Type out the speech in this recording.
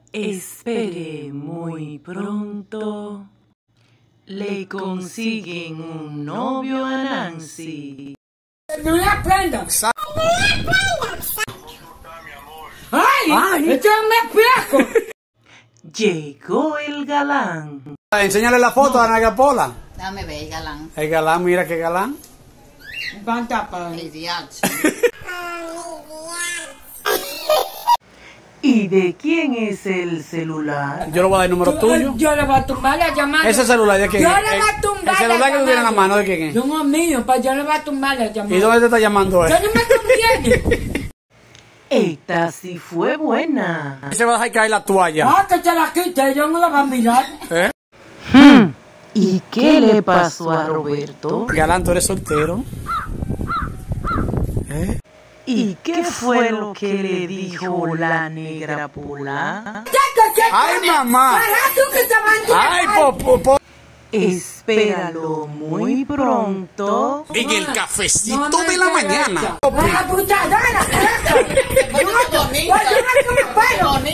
Espere, muy pronto le consiguen un novio a Nancy. No la prenda. ¡Ay! ¡Esto es un espejo! Llegó el galán. Enséñale la foto a Ana Pola. Dame ver el galán. El galán, mira qué galán. El diacho. ¿Y de quién es el celular? Yo le voy a dar el número tuyo. Yo le voy a tumbar la llamada. Ese celular de quién Yo es. le voy a tumbar El celular que tú tienes en la mano, ¿de quién es? No es mío, pues yo le voy a tumbar la llamada. ¿Y dónde te está llamando él? Yo no me conviene. Esta sí fue buena. Se va a dejar caer la toalla. Que te la quite, yo no la voy a mirar. ¿Eh? ¿Y qué le pasó a Roberto? Galán, tú eres soltero. ¿Y qué fue lo que le dijo la negra Pola? ¡Ay, mamá! ¡Ay, po! Espéralo muy pronto. En el cafecito de la mañana. ¡La puta, dale!